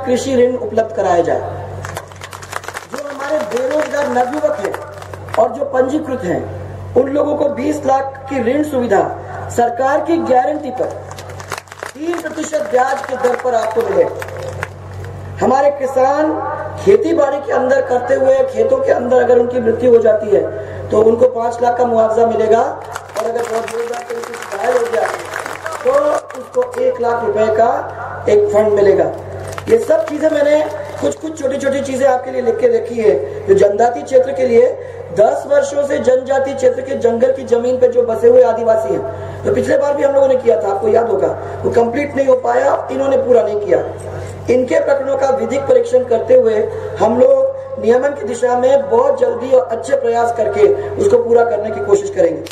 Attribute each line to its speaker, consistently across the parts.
Speaker 1: कृषि ऋण उपलब्ध कराया जाए। जो हमारे बेरोजगार नवयुवक हैं और जो पंजीकृत हैं उन लोगों को 20 लाख की ऋण सुविधा सरकार की गारंटी पर 3% ब्याज की दर पर आपको मिले। हमारे किसान खेती बाड़ी के अंदर करते हुए खेतों के अंदर अगर उनकी मृत्यु हो जाती है तो उनको 5 लाख का मुआवजा मिलेगा, और अगर बहुत जोरदार तरीके से घायल हो गया तो उसको 1 लाख रुपए का एक फंड मिलेगा। ये सब चीजें मैंने कुछ छोटी छोटी चीजें आपके लिए लिख के रखी है जो जनजातीय क्षेत्र के लिए 10 वर्षों से जनजातीय क्षेत्र के जंगल की जमीन पे जो बसे हुए आदिवासी हैं, तो पिछले बार भी हम लोगों ने किया था, आपको याद होगा, वो कंप्लीट नहीं हो पाया, इन्होंने पूरा नहीं किया। इनके प्रकरणों का विधिक परीक्षण करते हुए हम लोग नियमन की दिशा में बहुत जल्दी और अच्छे प्रयास करके उसको पूरा करने की कोशिश करेंगे।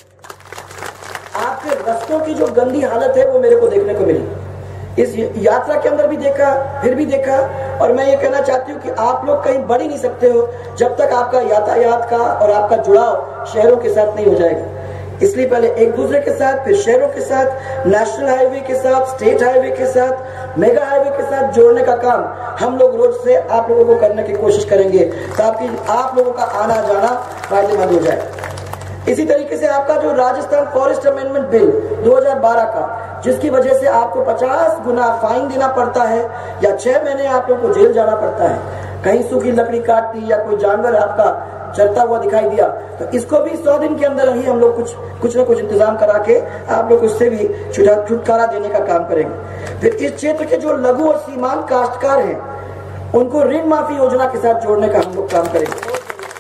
Speaker 1: आपके रास्तों की जो गंदी हालत है वो मेरे को देखने को मिली, इस यात्रा के अंदर भी देखा, फिर भी देखा, और मैं ये कहना चाहती हूँ कि आप लोग कहीं बढ़ ही नहीं सकते हो जब तक आपका यातायात का और आपका जुड़ाव शहरों के साथ नहीं हो जाएगा। इसलिए पहले एक दूसरे के साथ, फिर शहरों के साथ, नेशनल हाईवे के साथ, स्टेट हाईवे के साथ, मेगा हाईवे के साथ जोड़ने का काम हम लोग रोज से आप लोगों को करने की कोशिश करेंगे ताकि आप लोगों का आना जाना फायदेमंद हो जाए। इसी तरीके से आपका जो राजस्थान फॉरेस्ट अमेंडमेंट बिल 2012 का, जिसकी वजह से आपको 50 गुना फाइन देना पड़ता है या 6 महीने आप लोगों को जेल जाना पड़ता है, कहीं सूखी लकड़ी काट दी या कोई जानवर आपका चलता हुआ दिखाई दिया, तो इसको भी 100 दिन के अंदर ही हम लोग कुछ न कुछ इंतजाम करा के आप लोग उससे भी छुटकारा देने का काम करेंगे। फिर इस क्षेत्र के जो लघु और सीमांत काश्तकार हैं उनको ऋण माफी योजना के साथ जोड़ने का हम लोग काम करेंगे।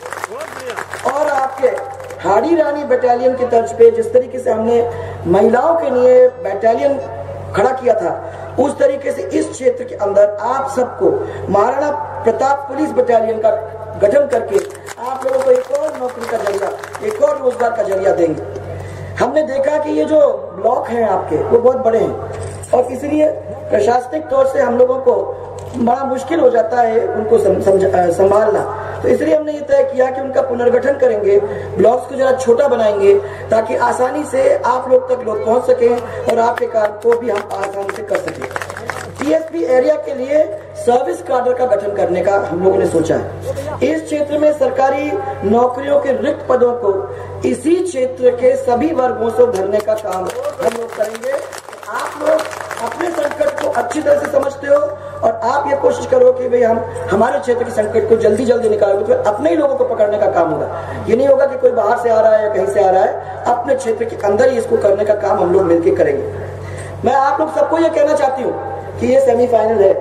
Speaker 1: और आपके हाड़ी रानी बटालियन की तर्ज पे जिस तरीके से हमने महिलाओं के लिए बटालियन खड़ा किया था, उस तरीके से इस क्षेत्र के अंदर आप सबको महाराणा प्रताप पुलिस बटालियन का गठन करके आप लोगों को एक और नौकरी का जरिया, एक और रोजगार का जरिया देंगे। हमने देखा कि ये जो ब्लॉक हैं आपके वो बहुत बड़े हैं और इसलिए प्रशासनिक तौर से हम लोगों को बड़ा मुश्किल हो जाता है उनको संभालना। तो इसलिए हमने ये तय किया कि उनका पुनर्गठन करेंगे, ब्लॉक्स को जरा छोटा बनाएंगे ताकि आसानी से आप लोग तक लोग पहुंच सकें और आपके काम को भी हम आसानी से कर सकें। टीएसपी एरिया के लिए सर्विस कार्डर का गठन करने का हम लोगों ने सोचा है। इस क्षेत्र में सरकारी नौकरियों के रिक्त पदों को इसी क्षेत्र के सभी वर्गों से भरने का काम हम लोग करेंगे। आप लोग अपने संकट को अच्छी तरह से समझते हो और आप ये कोशिश करो कि भाई हम हमारे क्षेत्र के संकट को जल्दी जल्दी निकालोगे तो अपने ही लोगों को पकड़ने का काम होगा। ये नहीं होगा कि कोई बाहर से आ रहा है या कहीं से आ रहा है, अपने क्षेत्र के अंदर ही इसको करने का काम हम लोग मिलकर करेंगे। मैं आप लोग सबको ये कहना चाहती हूँ कि ये सेमीफाइनल है,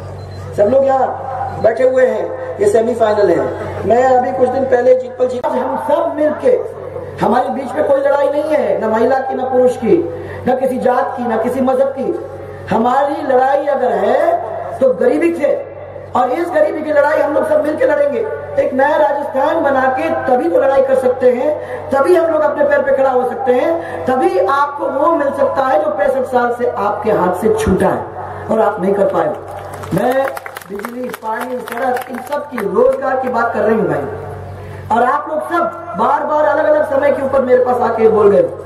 Speaker 1: सब लोग यहाँ बैठे हुए हैं, ये सेमीफाइनल है। मैं अभी कुछ दिन पहले जीत हम सब मिलके, हमारे बीच में कोई लड़ाई नहीं है, न महिला की न पुरुष की, न किसी जात की, न किसी मजहब की। हमारी लड़ाई अगर है तो गरीबी से, और इस गरीबी की लड़ाई हम लोग सब मिलकर लड़ेंगे। एक नया राजस्थान बना के तभी तो लड़ाई कर सकते हैं, तभी हम लोग अपने पैर पे खड़ा हो सकते हैं, तभी आपको वो मिल सकता है जो 65 साल से आपके हाथ से छूटा है और आप नहीं कर पाए। मैं बिजली, पानी, सड़क, इन सब की, रोजगार की बात कर रही हूँ भाई। और आप लोग सब बार बार अलग अलग समय के ऊपर मेरे पास आके बोल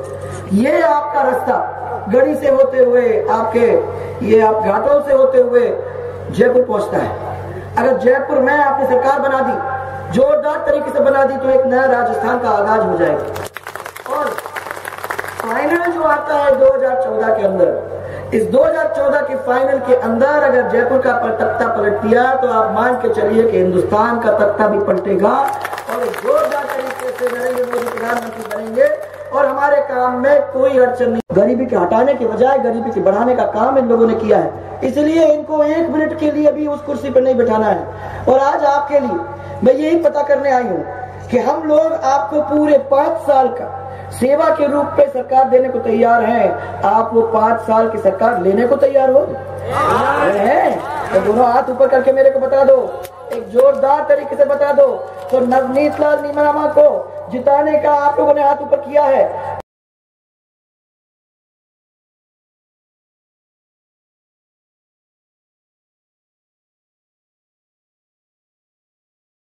Speaker 1: गए ये आपका रास्ता गढ़ी से होते हुए आपके ये आप घाटों से होते हुए जयपुर पहुंचता है। अगर जयपुर में आपने सरकार बना दी, जोरदार तरीके से बना दी, तो एक नया राजस्थान का आगाज हो जाएगा। और फाइनल जो आता है 2014 के अंदर, इस 2014 के फाइनल के अंदर अगर जयपुर का तख्ता पलट दिया तो आप मान के चलिए कि हिंदुस्तान का तख्ता भी पलटेगा और जोरदार तरीके से नरेंद्र मोदी प्रधानमंत्री बनेंगे और हमारे काम में कोई अड़चन नहीं। गरीबी के हटाने के बजाय गरीबी के बढ़ाने का काम इन लोगों ने किया है, इसलिए इनको 1 मिनट के लिए भी उस कुर्सी पर नहीं बिठाना है। और आज आपके लिए मैं यही पता करने आई हूँ कि हम लोग आपको पूरे 5 साल का सेवा के रूप में सरकार देने को तैयार हैं। आप वो 5 साल की सरकार लेने को तैयार हो हैं? तो दोनों हाथ ऊपर करके मेरे को बता दो, एक जोरदार तरीके से बता दो। तो नवनीत लाल नीमरामा को जिताने का आप लोगों ने हाथ ऊपर किया है,